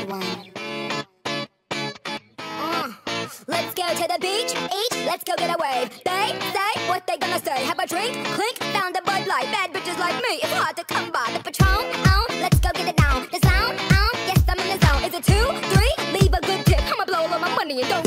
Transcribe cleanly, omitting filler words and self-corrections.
one. Let's go to the beach, eat, let's go get a wave. They say what they gonna say. Have a drink, clink, down the Bud Light. Bad bitches like me, it's hard to come by. The Patron, let's go get it down. The sound, yes, I'm in the zone. Is it 2, 3? Leave a good tip. I'ma blow all of my money and don't